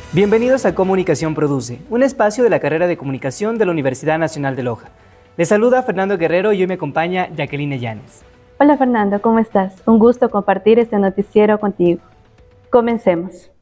Bienvenidos a Comunicación Produce, un espacio de la carrera de Comunicación de la Universidad Nacional de Loja. Les saluda Fernando Guerrero y hoy me acompaña Jacqueline Llanes. Hola Fernando, ¿cómo estás? Un gusto compartir este noticiero contigo. Comencemos.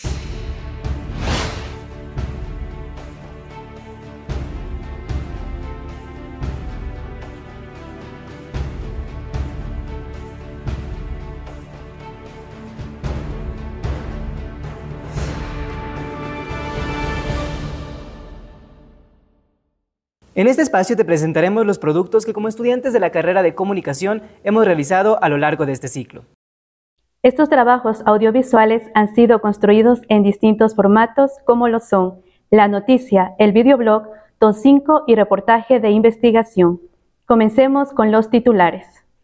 En este espacio te presentaremos los productos que como estudiantes de la carrera de Comunicación hemos realizado a lo largo de este ciclo. Estos trabajos audiovisuales han sido construidos en distintos formatos como lo son la noticia, el videoblog, Top5 y reportaje de investigación. Comencemos con los titulares.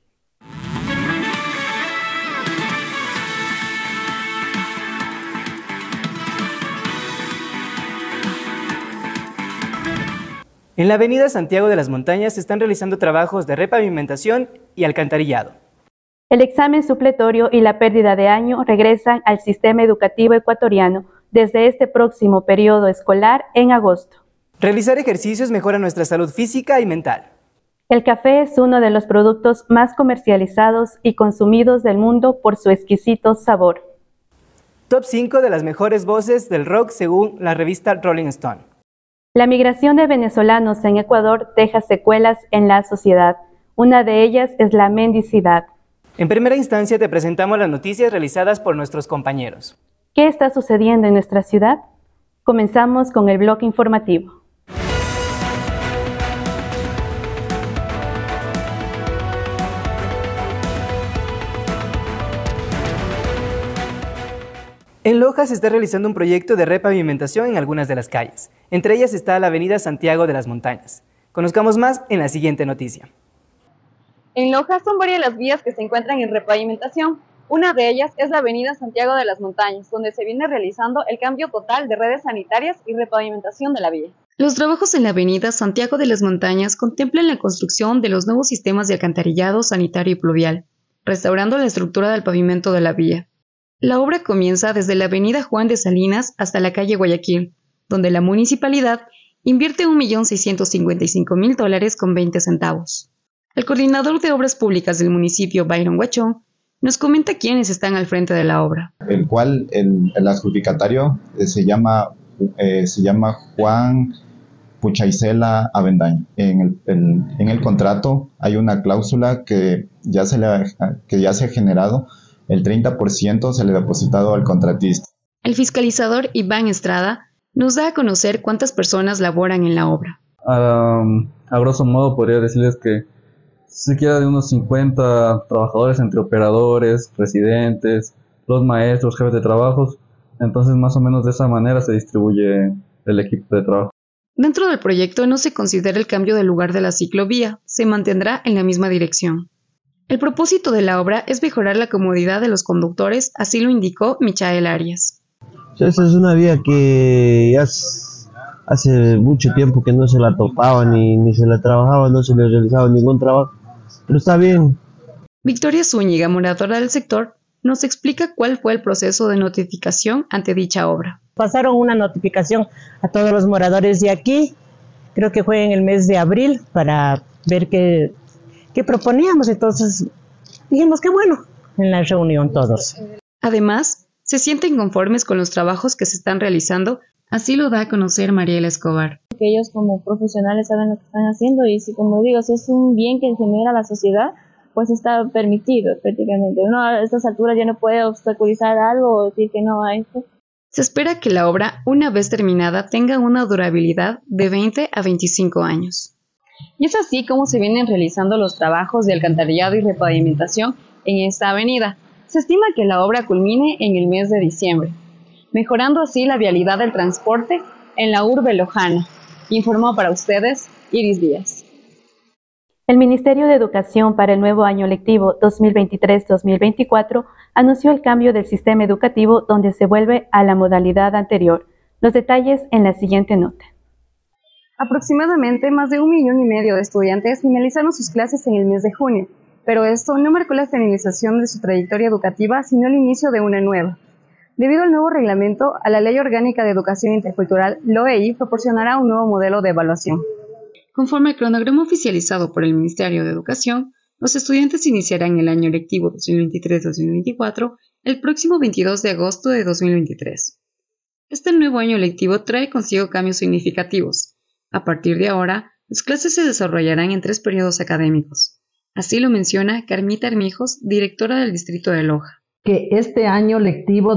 En la avenida Santiago de las Montañas se están realizando trabajos de repavimentación y alcantarillado. El examen supletorio y la pérdida de año regresan al sistema educativo ecuatoriano desde este próximo periodo escolar en agosto. Realizar ejercicios mejora nuestra salud física y mental. El café es uno de los productos más comercializados y consumidos del mundo por su exquisito sabor. Top 5 de las mejores voces del rock según la revista Rolling Stone. La migración de venezolanos en Ecuador deja secuelas en la sociedad. Una de ellas es la mendicidad. En primera instancia te presentamos las noticias realizadas por nuestros compañeros. ¿Qué está sucediendo en nuestra ciudad? Comenzamos con el bloque informativo. En Loja se está realizando un proyecto de repavimentación en algunas de las calles. Entre ellas está la avenida Santiago de las Montañas. Conozcamos más en la siguiente noticia. En Loja son varias las vías que se encuentran en repavimentación. Una de ellas es la avenida Santiago de las Montañas, donde se viene realizando el cambio total de redes sanitarias y repavimentación de la vía. Los trabajos en la avenida Santiago de las Montañas contemplan la construcción de los nuevos sistemas de alcantarillado sanitario y pluvial, restaurando la estructura del pavimento de la vía. La obra comienza desde la avenida Juan de Salinas hasta la calle Guayaquil, donde la municipalidad invierte $1.655.000 con 20 centavos. El coordinador de obras públicas del municipio, Byron Huachón, nos comenta quiénes están al frente de la obra. El cual el adjudicatario se llama Juan Puchaicela Avendaño. En el contrato hay una cláusula que ya se ha generado. El 30% se le ha depositado al contratista. El fiscalizador Iván Estrada nos da a conocer cuántas personas laboran en la obra. A grosso modo podría decirles que se queda de unos 50 trabajadores entre operadores, residentes, los maestros, jefes de trabajos. Entonces más o menos de esa manera se distribuye el equipo de trabajo. Dentro del proyecto no se considera el cambio del lugar de la ciclovía, se mantendrá en la misma dirección. El propósito de la obra es mejorar la comodidad de los conductores, así lo indicó Michael Arias. Esa es una vía que ya hace mucho tiempo que no se la topaba, ni se la trabajaba, no se le realizaba ningún trabajo, pero está bien. Victoria Zúñiga, moradora del sector, nos explica cuál fue el proceso de notificación ante dicha obra. Pasaron una notificación a todos los moradores de aquí, creo que fue en el mes de abril, para ver qué proponíamos, entonces dijimos que bueno, en la reunión todos. Además, se sienten conformes con los trabajos que se están realizando, así lo da a conocer Mariela Escobar. Que ellos como profesionales saben lo que están haciendo y si, como digo, si es un bien que genera a la sociedad, pues está permitido prácticamente. Uno a estas alturas ya no puede obstaculizar algo o decir que no a esto. Se espera que la obra, una vez terminada, tenga una durabilidad de 20 a 25 años. Y es así como se vienen realizando los trabajos de alcantarillado y repavimentación en esta avenida. Se estima que la obra culmine en el mes de diciembre, mejorando así la vialidad del transporte en la urbe lojana. Informó para ustedes Iris Díaz. El Ministerio de Educación para el nuevo año lectivo 2023-2024 anunció el cambio del sistema educativo donde se vuelve a la modalidad anterior. Los detalles en la siguiente nota. Aproximadamente más de 1,5 millones de estudiantes finalizaron sus clases en el mes de junio, pero esto no marcó la finalización de su trayectoria educativa, sino el inicio de una nueva. Debido al nuevo reglamento, a la Ley Orgánica de Educación Intercultural, LOEI proporcionará un nuevo modelo de evaluación. Conforme al cronograma oficializado por el Ministerio de Educación, los estudiantes iniciarán el año lectivo 2023-2024 el próximo 22 de agosto de 2023. Este nuevo año lectivo trae consigo cambios significativos. A partir de ahora, las clases se desarrollarán en 3 periodos académicos. Así lo menciona Carmita Armijos, directora del Distrito de Loja. Que este año lectivo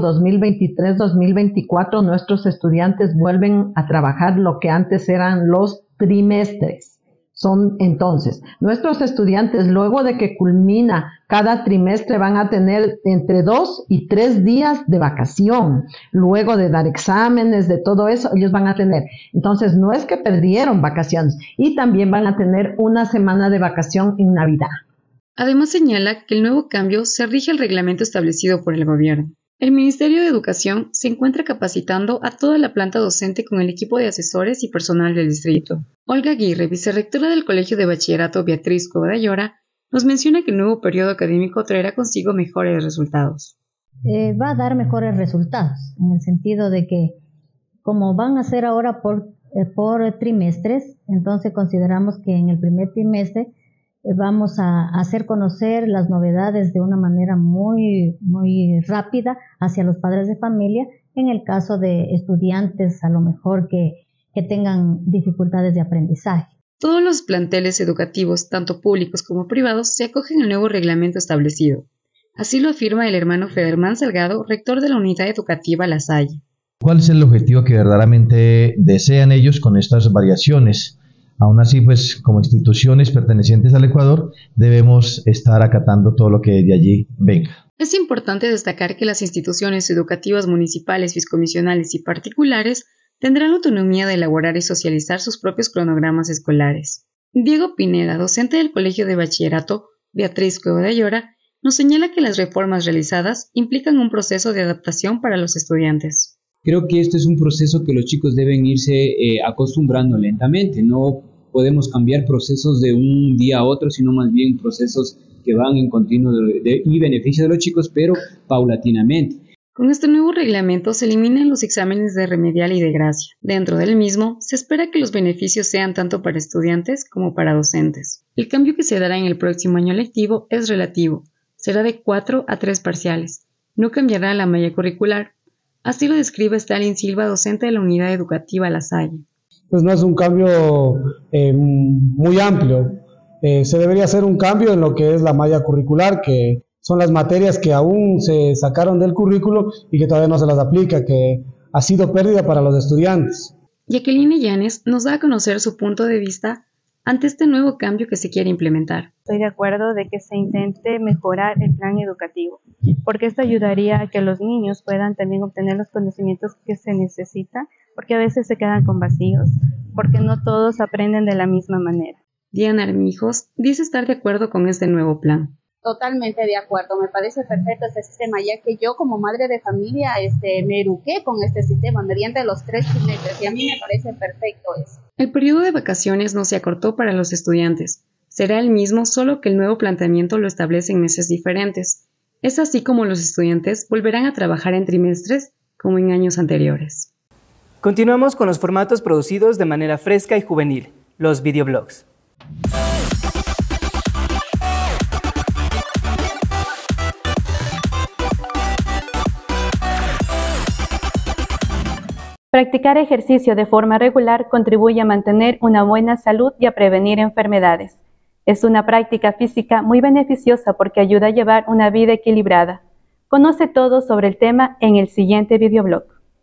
2023-2024 nuestros estudiantes vuelven a trabajar lo que antes eran los trimestres. Son entonces, nuestros estudiantes luego de que culmina cada trimestre van a tener entre 2 y 3 días de vacación. Luego de dar exámenes, de todo eso, ellos van a tener. Entonces, no es que perdieron vacaciones y también van a tener una semana de vacación en Navidad. Además señala que el nuevo cambio se rige al reglamento establecido por el gobierno. El Ministerio de Educación se encuentra capacitando a toda la planta docente con el equipo de asesores y personal del distrito. Olga Aguirre, vicerrectora del Colegio de Bachillerato Beatriz Cueva de Ayora, nos menciona que el nuevo periodo académico traerá consigo mejores resultados. Va a dar mejores resultados, en el sentido de que, como van a ser ahora por trimestres, entonces consideramos que en el primer trimestre vamos a hacer conocer las novedades de una manera muy rápida hacia los padres de familia, en el caso de estudiantes a lo mejor que tengan dificultades de aprendizaje. Todos los planteles educativos, tanto públicos como privados, se acogen al nuevo reglamento establecido. Así lo afirma el hermano Federmán Salgado, rector de la Unidad Educativa La Salle. ¿Cuál es el objetivo que verdaderamente desean ellos con estas variaciones? Aún así, pues, como instituciones pertenecientes al Ecuador, debemos estar acatando todo lo que de allí venga. Es importante destacar que las instituciones educativas municipales, fiscomisionales y particulares tendrán la autonomía de elaborar y socializar sus propios cronogramas escolares. Diego Pineda, docente del Colegio de Bachillerato Beatriz Cueva de Ayora, nos señala que las reformas realizadas implican un proceso de adaptación para los estudiantes. Creo que este es un proceso que los chicos deben irse acostumbrando lentamente. No podemos cambiar procesos de un día a otro, sino más bien procesos que van en continuo y beneficio de los chicos, pero paulatinamente. Con este nuevo reglamento se eliminan los exámenes de remedial y de gracia. Dentro del mismo, se espera que los beneficios sean tanto para estudiantes como para docentes. El cambio que se dará en el próximo año lectivo es relativo. Será de 4 a 3 parciales. No cambiará la malla curricular. Así lo describe Stalin Silva, docente de la Unidad Educativa La Salle. Pues no es un cambio muy amplio. Se debería hacer un cambio en lo que es la malla curricular, que son las materias que aún se sacaron del currículo y que todavía no se las aplica, que ha sido pérdida para los estudiantes. Jacqueline Llanes nos da a conocer su punto de vista ante este nuevo cambio que se quiere implementar. Estoy de acuerdo de que se intente mejorar el plan educativo, porque esto ayudaría a que los niños puedan también obtener los conocimientos que se necesitan, porque a veces se quedan con vacíos, porque no todos aprenden de la misma manera. Diana Armijos dice estar de acuerdo con este nuevo plan. Totalmente de acuerdo, me parece perfecto este sistema, ya que yo como madre de familia me eduqué con este sistema mediante los 3 trimestres y a mí me parece perfecto eso. El periodo de vacaciones no se acortó para los estudiantes, será el mismo, solo que el nuevo planteamiento lo establece en meses diferentes. Es así como los estudiantes volverán a trabajar en trimestres como en años anteriores. Continuamos con los formatos producidos de manera fresca y juvenil, los videoblogs. Practicar ejercicio de forma regular contribuye a mantener una buena salud y a prevenir enfermedades. Es una práctica física muy beneficiosa porque ayuda a llevar una vida equilibrada. Conoce todo sobre el tema en el siguiente videoblog.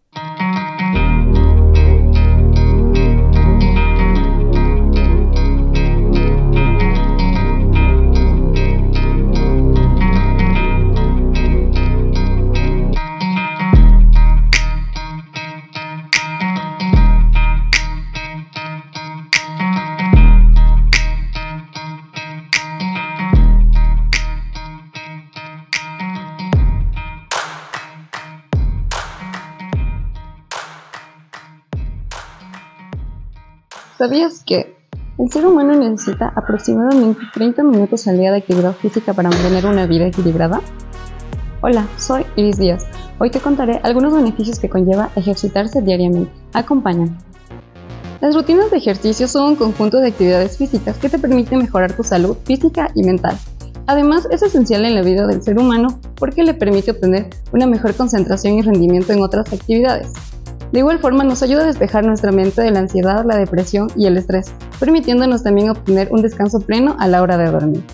¿Sabías que el ser humano necesita aproximadamente 30 minutos al día de actividad física para mantener una vida equilibrada? Hola, soy Iris Díaz. Hoy te contaré algunos beneficios que conlleva ejercitarse diariamente. Acompáñame. Las rutinas de ejercicio son un conjunto de actividades físicas que te permiten mejorar tu salud física y mental. Además, es esencial en la vida del ser humano porque le permite obtener una mejor concentración y rendimiento en otras actividades. De igual forma, nos ayuda a despejar nuestra mente de la ansiedad, la depresión y el estrés, permitiéndonos también obtener un descanso pleno a la hora de dormir.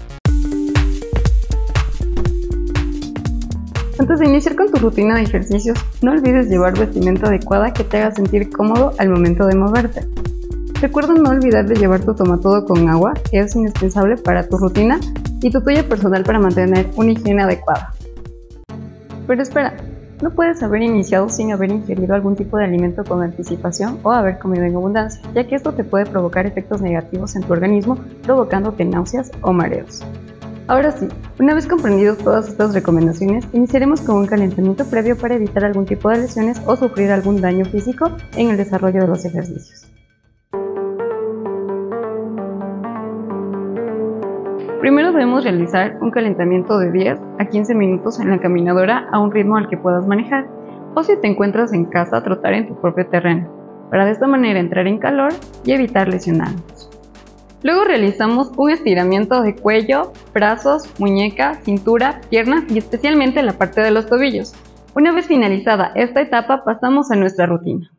Antes de iniciar con tu rutina de ejercicios, no olvides llevar vestimenta adecuada que te haga sentir cómodo al momento de moverte. Recuerda no olvidar de llevar tu tomatodo con agua, que es indispensable para tu rutina, y tu toalla personal para mantener una higiene adecuada. Pero espera, no puedes haber iniciado sin haber ingerido algún tipo de alimento con anticipación o haber comido en abundancia, ya que esto te puede provocar efectos negativos en tu organismo, provocándote náuseas o mareos. Ahora sí, una vez comprendido todas estas recomendaciones, iniciaremos con un calentamiento previo para evitar algún tipo de lesiones o sufrir algún daño físico en el desarrollo de los ejercicios. Primero debemos realizar un calentamiento de 10 a 15 minutos en la caminadora a un ritmo al que puedas manejar, o si te encuentras en casa, trotar en tu propio terreno, para de esta manera entrar en calor y evitar lesionarnos. Luego realizamos un estiramiento de cuello, brazos, muñeca, cintura, piernas y especialmente la parte de los tobillos. Una vez finalizada esta etapa, pasamos a nuestra rutina.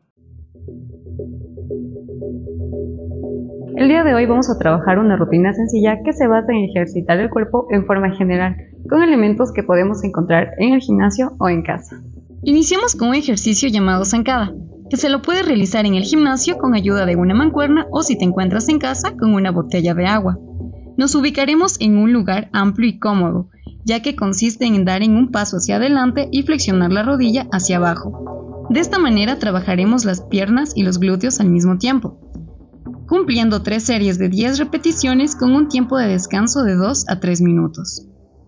El día de hoy vamos a trabajar una rutina sencilla que se basa en ejercitar el cuerpo en forma general, con elementos que podemos encontrar en el gimnasio o en casa. Iniciamos con un ejercicio llamado zancada, que se lo puedes realizar en el gimnasio con ayuda de una mancuerna o si te encuentras en casa con una botella de agua. Nos ubicaremos en un lugar amplio y cómodo, ya que consiste en dar en un paso hacia adelante y flexionar la rodilla hacia abajo. De esta manera trabajaremos las piernas y los glúteos al mismo tiempo, cumpliendo 3 series de 10 repeticiones con un tiempo de descanso de 2 a 3 minutos.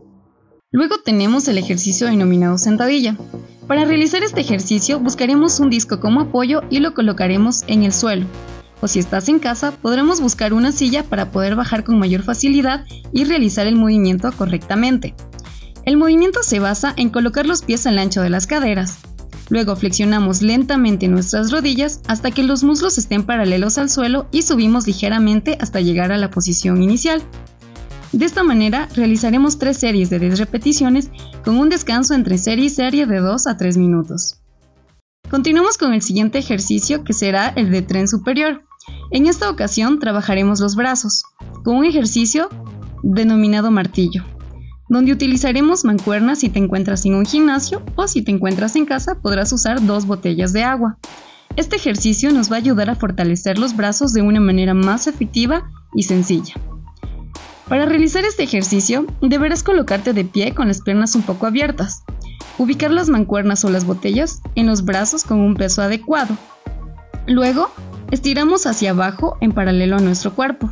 Luego tenemos el ejercicio denominado sentadilla. Para realizar este ejercicio buscaremos un disco como apoyo y lo colocaremos en el suelo. O si estás en casa, podremos buscar una silla para poder bajar con mayor facilidad y realizar el movimiento correctamente. El movimiento se basa en colocar los pies al ancho de las caderas. Luego flexionamos lentamente nuestras rodillas hasta que los muslos estén paralelos al suelo y subimos ligeramente hasta llegar a la posición inicial. De esta manera realizaremos 3 series de 10 repeticiones con un descanso entre serie y serie de 2 a 3 minutos. Continuamos con el siguiente ejercicio, que será el de tren superior. En esta ocasión trabajaremos los brazos, con un ejercicio denominado martillo, donde utilizaremos mancuernas si te encuentras en un gimnasio o si te encuentras en casa podrás usar 2 botellas de agua. Este ejercicio nos va a ayudar a fortalecer los brazos de una manera más efectiva y sencilla. Para realizar este ejercicio, deberás colocarte de pie con las piernas un poco abiertas, ubicar las mancuernas o las botellas en los brazos con un peso adecuado. Luego, estiramos hacia abajo en paralelo a nuestro cuerpo.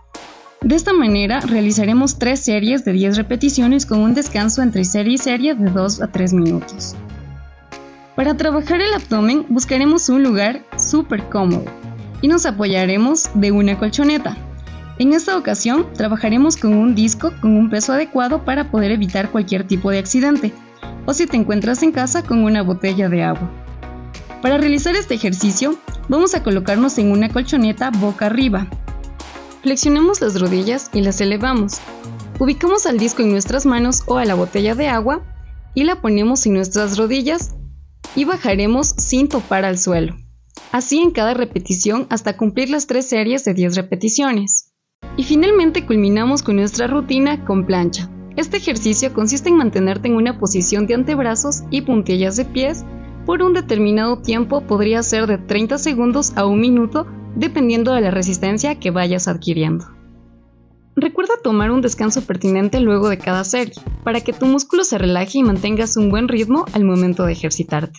De esta manera, realizaremos 3 series de 10 repeticiones con un descanso entre serie y serie de 2 a 3 minutos. Para trabajar el abdomen, buscaremos un lugar súper cómodo y nos apoyaremos de una colchoneta. En esta ocasión, trabajaremos con un disco con un peso adecuado para poder evitar cualquier tipo de accidente, o si te encuentras en casa con una botella de agua. Para realizar este ejercicio, vamos a colocarnos en una colchoneta boca arriba. Flexionamos las rodillas y las elevamos. Ubicamos al disco en nuestras manos o a la botella de agua y la ponemos en nuestras rodillas y bajaremos sin topar al suelo. Así en cada repetición hasta cumplir las 3 series de 10 repeticiones. Y finalmente culminamos con nuestra rutina con plancha. Este ejercicio consiste en mantenerte en una posición de antebrazos y puntillas de pies por un determinado tiempo, podría ser de 30 segundos a 1 minuto, dependiendo de la resistencia que vayas adquiriendo. Recuerda tomar un descanso pertinente luego de cada serie, para que tu músculo se relaje y mantengas un buen ritmo al momento de ejercitarte.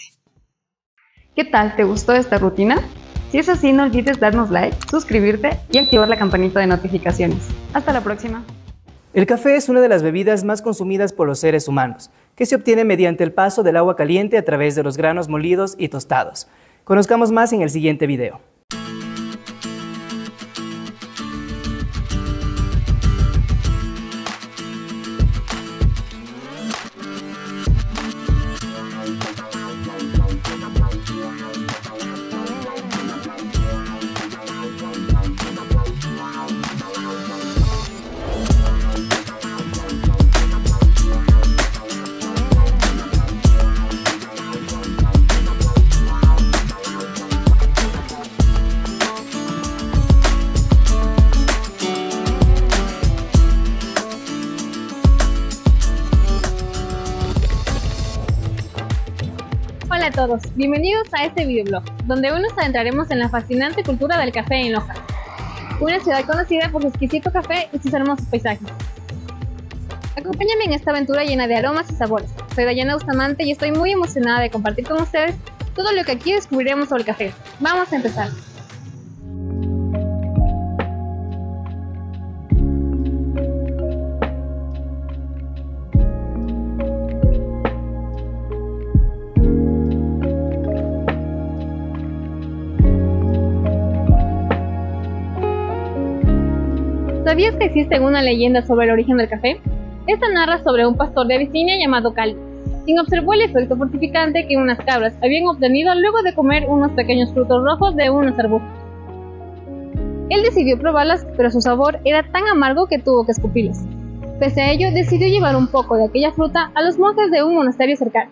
¿Qué tal? ¿Te gustó esta rutina? Si es así, no olvides darnos like, suscribirte y activar la campanita de notificaciones. Hasta la próxima. El café es una de las bebidas más consumidas por los seres humanos, que se obtiene mediante el paso del agua caliente a través de los granos molidos y tostados. Conozcamos más en el siguiente video. todos, bienvenidos a este videoblog, donde hoy nos adentraremos en la fascinante cultura del café en Loja, una ciudad conocida por su exquisito café y sus hermosos paisajes. Acompáñame en esta aventura llena de aromas y sabores. Soy Dayana Bustamante y estoy muy emocionada de compartir con ustedes todo lo que aquí descubriremos sobre el café. ¡Vamos a empezar! ¿Sabías que existe una leyenda sobre el origen del café? Esta narra sobre un pastor de Abisinia llamado Cali, quien observó el efecto fortificante que unas cabras habían obtenido luego de comer unos pequeños frutos rojos de unos arbustos. Él decidió probarlas, pero su sabor era tan amargo que tuvo que escupirlas. Pese a ello, decidió llevar un poco de aquella fruta a los monjes de un monasterio cercano.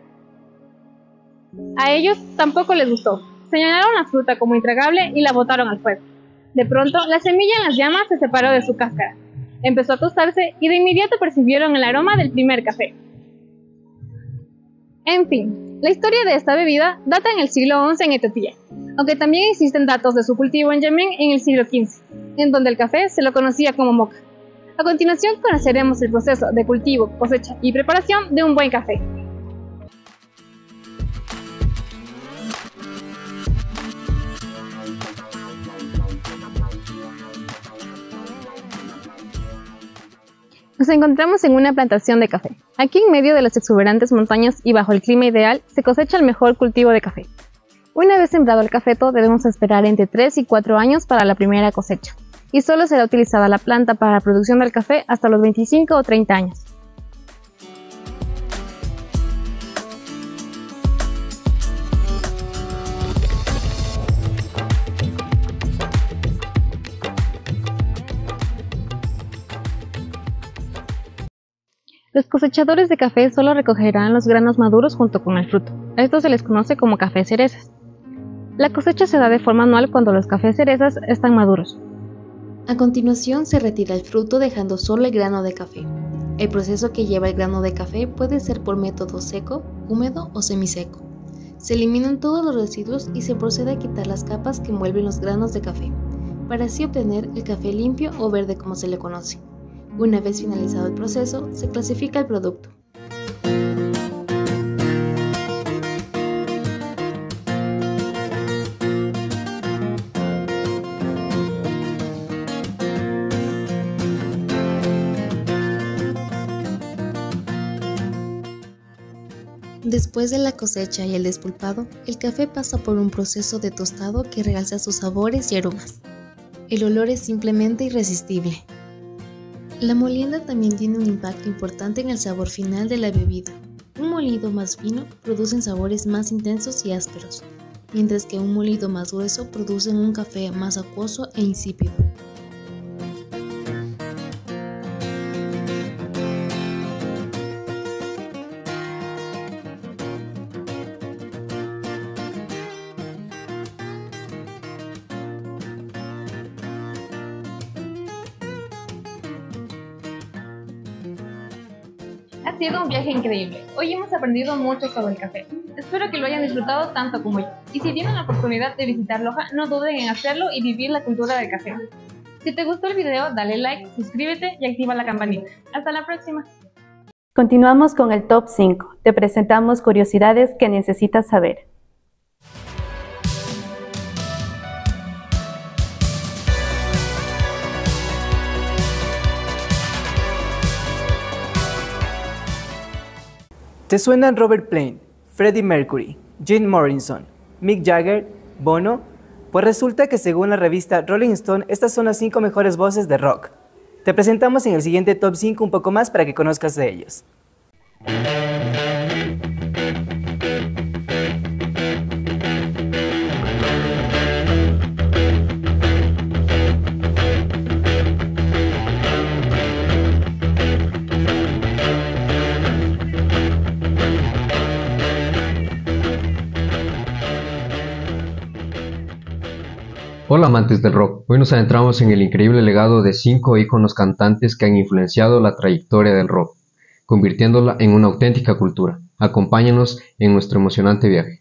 A ellos tampoco les gustó. Señalaron la fruta como intragable y la botaron al fuego. De pronto, la semilla en las llamas se separó de su cáscara. Empezó a tostarse y de inmediato percibieron el aroma del primer café. En fin, la historia de esta bebida data en el siglo XI en Etiopía, aunque también existen datos de su cultivo en Yemen en el siglo XV, en donde el café se lo conocía como moca. A continuación conoceremos el proceso de cultivo, cosecha y preparación de un buen café. Nos encontramos en una plantación de café. Aquí en medio de las exuberantes montañas y bajo el clima ideal se cosecha el mejor cultivo de café. Una vez sembrado el cafeto debemos esperar entre 3 y 4 años para la primera cosecha, y solo será utilizada la planta para la producción del café hasta los 25 o 30 años. Los cosechadores de café solo recogerán los granos maduros junto con el fruto. A esto se les conoce como café cerezas. La cosecha se da de forma anual cuando los cafés cerezas están maduros. A continuación se retira el fruto dejando solo el grano de café. El proceso que lleva el grano de café puede ser por método seco, húmedo o semiseco. Se eliminan todos los residuos y se procede a quitar las capas que envuelven los granos de café, para así obtener el café limpio o verde como se le conoce. Una vez finalizado el proceso, se clasifica el producto. Después de la cosecha y el despulpado, el café pasa por un proceso de tostado que realza sus sabores y aromas. El olor es simplemente irresistible. La molienda también tiene un impacto importante en el sabor final de la bebida. Un molido más fino produce sabores más intensos y ásperos, mientras que un molido más grueso produce un café más acuoso e insípido. Ha sido un viaje increíble. Hoy hemos aprendido mucho sobre el café. Espero que lo hayan disfrutado tanto como yo. Y si tienen la oportunidad de visitar Loja, no duden en hacerlo y vivir la cultura del café. Si te gustó el video, dale like, suscríbete y activa la campanita. Hasta la próxima. Continuamos con el Top 5. Te presentamos curiosidades que necesitas saber. ¿Te suenan Robert Plant, Freddie Mercury, Jim Morrison, Mick Jagger, Bono? Pues resulta que según la revista Rolling Stone, estas son las 5 mejores voces de rock. Te presentamos en el siguiente Top 5 un poco más para que conozcas de ellos. Hola amantes del rock, hoy nos adentramos en el increíble legado de 5 íconos cantantes que han influenciado la trayectoria del rock, convirtiéndola en una auténtica cultura. Acompáñanos en nuestro emocionante viaje.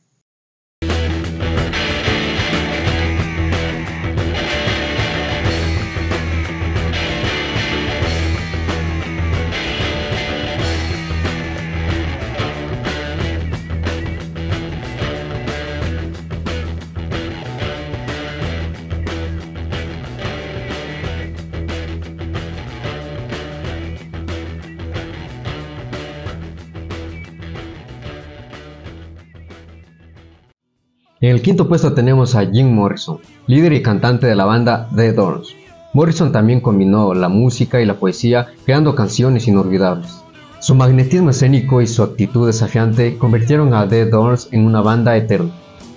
En el quinto puesto tenemos a Jim Morrison, líder y cantante de la banda The Doors. Morrison también combinó la música y la poesía, creando canciones inolvidables. Su magnetismo escénico y su actitud desafiante convirtieron a The Doors en una banda eterna.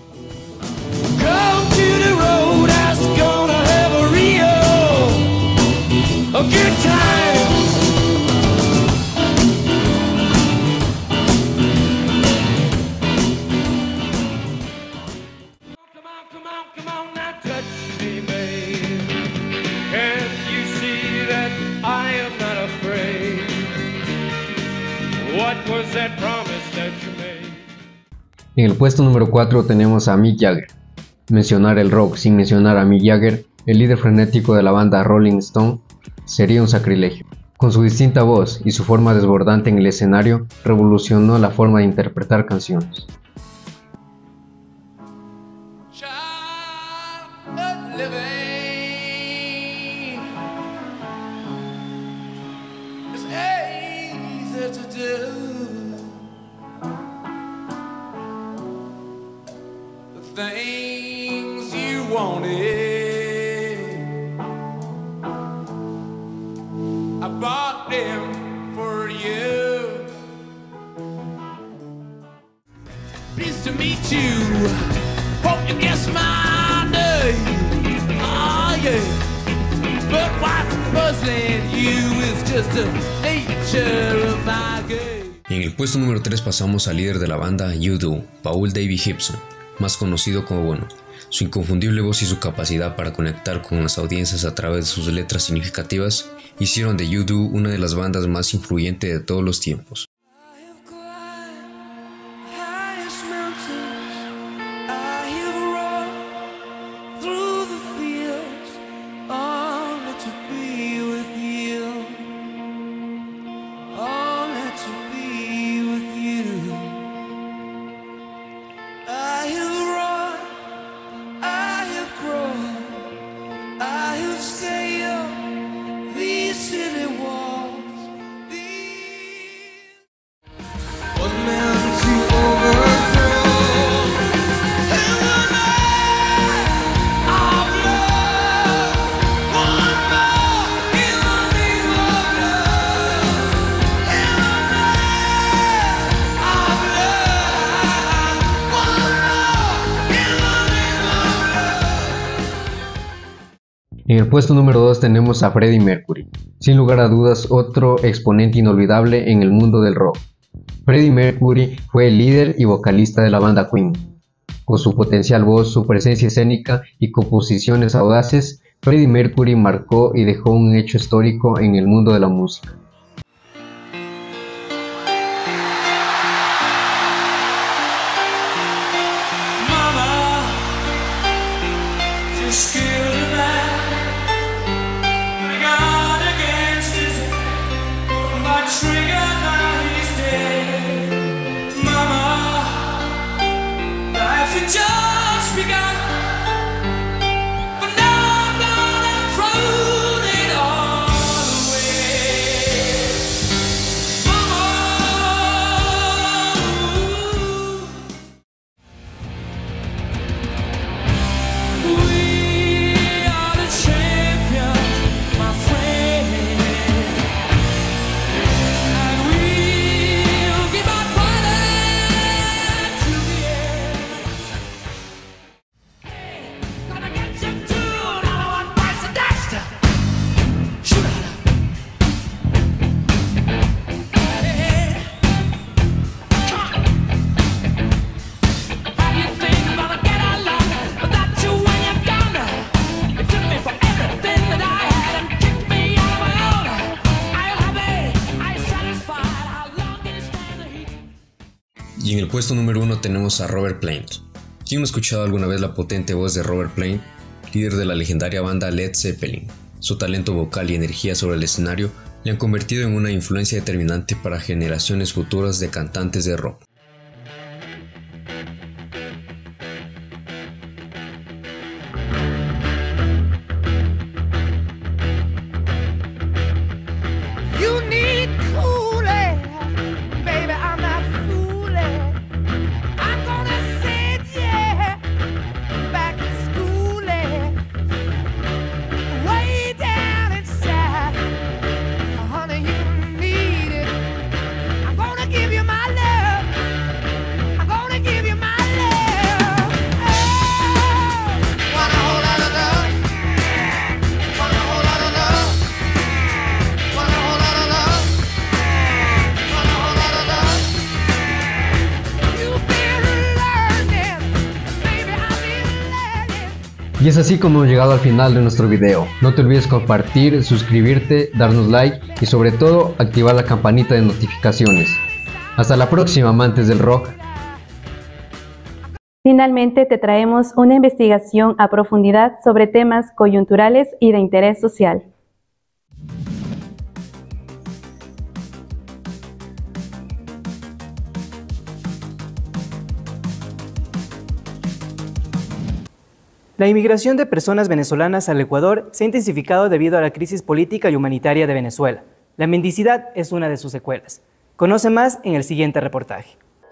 En el puesto número 4 tenemos a Mick Jagger. Mencionar el rock sin mencionar a Mick Jagger, el líder frenético de la banda Rolling Stone, sería un sacrilegio. Con su distinta voz y su forma desbordante en el escenario, revolucionó la forma de interpretar canciones. Things you wanted, I bought them for you. Pleased to meet you. Hope you guess my name. Oh yeah. But what's puzzling you is just the nature of my game. Y en el puesto número 3 pasamos al líder de la banda U2, Paul David Gibson, más conocido como Bono. Su inconfundible voz y su capacidad para conectar con las audiencias a través de sus letras significativas hicieron de U2 una de las bandas más influyentes de todos los tiempos. En el puesto número 2 tenemos a Freddie Mercury, sin lugar a dudas otro exponente inolvidable en el mundo del rock. Freddie Mercury fue el líder y vocalista de la banda Queen. Con su potencial voz, su presencia escénica y composiciones audaces, Freddie Mercury marcó y dejó un hecho histórico en el mundo de la música. el puesto número 1 tenemos a Robert Plant. ¿Quién no ha escuchado alguna vez la potente voz de Robert Plant, líder de la legendaria banda Led Zeppelin? Su talento vocal y energía sobre el escenario le han convertido en una influencia determinante para generaciones futuras de cantantes de rock. Y es así como hemos llegado al final de nuestro video. No te olvides compartir, suscribirte, darnos like y sobre todo activar la campanita de notificaciones. Hasta la próxima, amantes del rock. Finalmente te traemos una investigación a profundidad sobre temas coyunturales y de interés social. La inmigración de personas venezolanas al Ecuador se ha intensificado debido a la crisis política y humanitaria de Venezuela. La mendicidad es una de sus secuelas. Conoce más en el siguiente reportaje.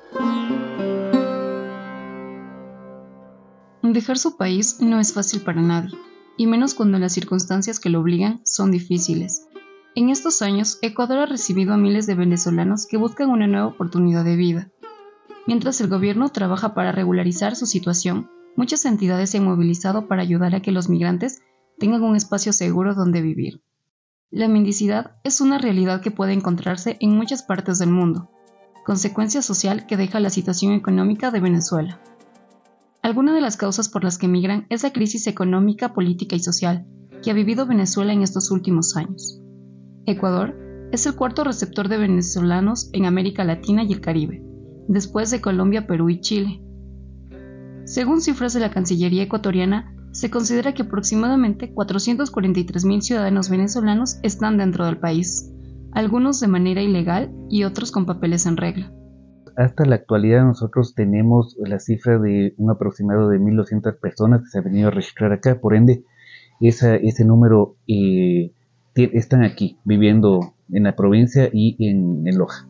Dejar su país no es fácil para nadie, y menos cuando las circunstancias que lo obligan son difíciles. En estos años, Ecuador ha recibido a miles de venezolanos que buscan una nueva oportunidad de vida. Mientras el gobierno trabaja para regularizar su situación, muchas entidades se han movilizado para ayudar a que los migrantes tengan un espacio seguro donde vivir. La mendicidad es una realidad que puede encontrarse en muchas partes del mundo, consecuencia social que deja la situación económica de Venezuela. Alguna de las causas por las que migran es la crisis económica, política y social que ha vivido Venezuela en estos últimos años. Ecuador es el cuarto receptor de venezolanos en América Latina y el Caribe, después de Colombia, Perú y Chile. Según cifras de la Cancillería ecuatoriana, se considera que aproximadamente 443.000 ciudadanos venezolanos están dentro del país, algunos de manera ilegal y otros con papeles en regla. Hasta la actualidad nosotros tenemos la cifra de un aproximado de 1.200 personas que se han venido a registrar acá, por ende ese número están aquí, viviendo en la provincia y en Loja.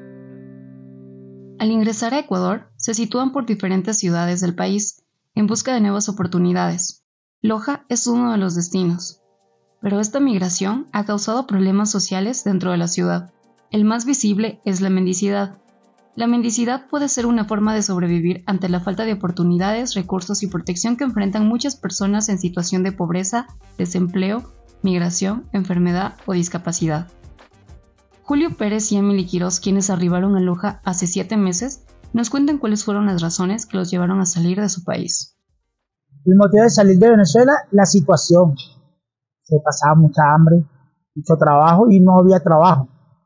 Al ingresar a Ecuador, se sitúan por diferentes ciudades del país, en busca de nuevas oportunidades. Loja es uno de los destinos. Pero esta migración ha causado problemas sociales dentro de la ciudad. El más visible es la mendicidad. La mendicidad puede ser una forma de sobrevivir ante la falta de oportunidades, recursos y protección que enfrentan muchas personas en situación de pobreza, desempleo, migración, enfermedad o discapacidad. Julio Pérez y Emily Quiroz, quienes arribaron a Loja hace 7 meses, nos cuentan cuáles fueron las razones que los llevaron a salir de su país. El motivo de salir de Venezuela, la situación. Se pasaba mucha hambre, mucho trabajo y no había trabajo.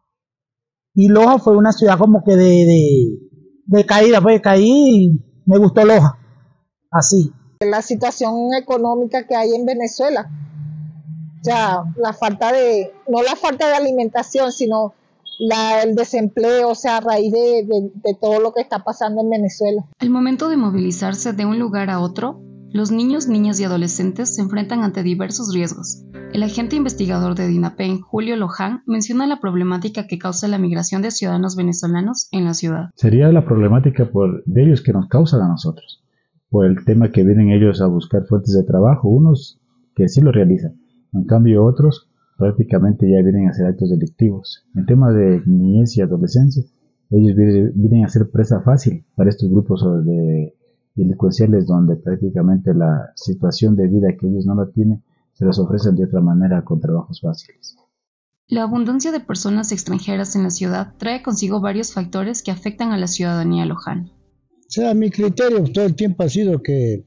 Y Loja fue una ciudad como que de caída, pues caí y me gustó Loja, así. La situación económica que hay en Venezuela. O sea, no la falta de alimentación, sino el desempleo, o sea, a raíz de todo lo que está pasando en Venezuela. Al momento de movilizarse de un lugar a otro, los niños, niñas y adolescentes se enfrentan ante diversos riesgos. El agente investigador de DINAPEN, Julio Loján, menciona la problemática que causa la migración de ciudadanos venezolanos en la ciudad. Sería la problemática de ellos que nos causan a nosotros, por el tema que vienen ellos a buscar fuentes de trabajo, unos que sí lo realizan. En cambio otros prácticamente ya vienen a hacer actos delictivos. En tema de niñez y adolescencia, ellos vienen a ser presa fácil para estos grupos delincuenciales donde prácticamente la situación de vida que ellos no la tienen se las ofrecen de otra manera con trabajos fáciles. La abundancia de personas extranjeras en la ciudad trae consigo varios factores que afectan a la ciudadanía lojana. O sea, mi criterio todo el tiempo ha sido que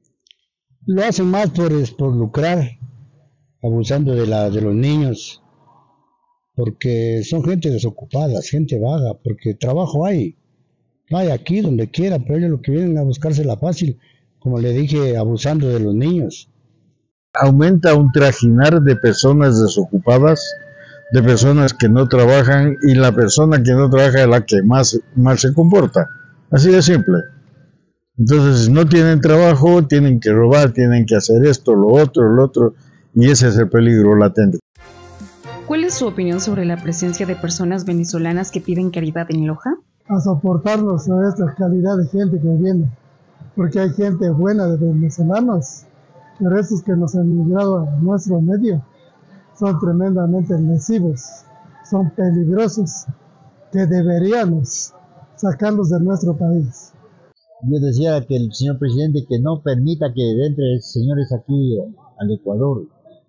lo hacen más por lucrar, abusando de los niños, porque son gente desocupada, gente vaga, porque trabajo hay. hay aquí, donde quiera, pero ellos lo que vienen a buscársela fácil, como le dije, abusando de los niños. Aumenta un trajinar de personas desocupadas, de personas que no trabajan, y la persona que no trabaja es la que más mal se comporta. Así de simple. Entonces, no tienen trabajo, tienen que robar, tienen que hacer esto, lo otro, y ese es el peligro latente. ¿Cuál es su opinión sobre la presencia de personas venezolanas que piden caridad en Loja? A soportarnos a esta calidad de gente que viene, porque hay gente buena de venezolanos, pero esos que nos han migrado a nuestro medio son tremendamente lesivos, son peligrosos, que deberíamos sacarlos de nuestro país. Yo decía que el señor presidente que no permita que entren señores aquí al Ecuador.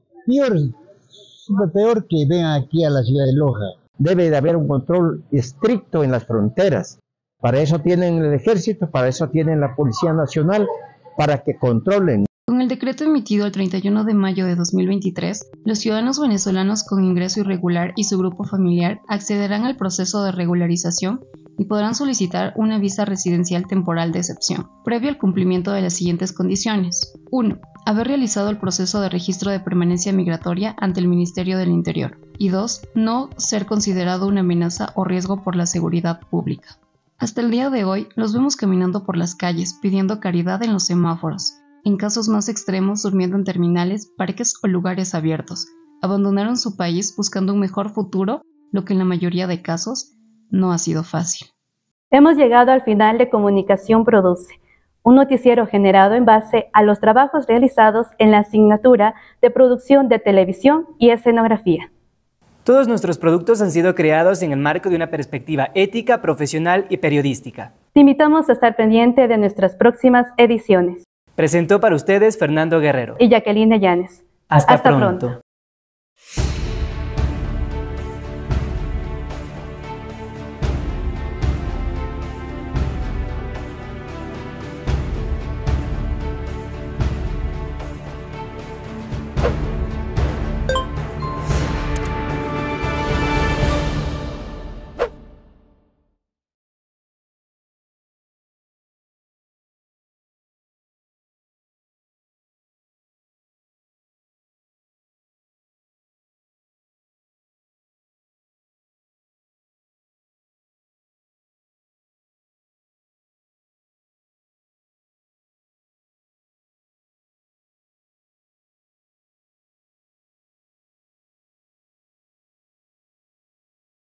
Peor que vengan aquí a la ciudad de Loja. Debe de haber un control estricto en las fronteras. Para eso tienen el ejército, para eso tienen la Policía Nacional, para que controlen. Con el decreto emitido el 31 de mayo de 2023, los ciudadanos venezolanos con ingreso irregular y su grupo familiar accederán al proceso de regularización y podrán solicitar una visa residencial temporal de excepción, previo al cumplimiento de las siguientes condiciones. 1. Haber realizado el proceso de registro de permanencia migratoria ante el Ministerio del Interior. Y 2. No ser considerado una amenaza o riesgo por la seguridad pública. Hasta el día de hoy, los vemos caminando por las calles, pidiendo caridad en los semáforos. En casos más extremos, durmiendo en terminales, parques o lugares abiertos. Abandonaron su país buscando un mejor futuro, lo que en la mayoría de casos no ha sido fácil. Hemos llegado al final de Comunicación Produce, un noticiero generado en base a los trabajos realizados en la asignatura de Producción de Televisión y Escenografía. Todos nuestros productos han sido creados en el marco de una perspectiva ética, profesional y periodística. Te invitamos a estar pendiente de nuestras próximas ediciones. Presentó para ustedes Fernando Guerrero y Jacqueline Llanes. Hasta pronto.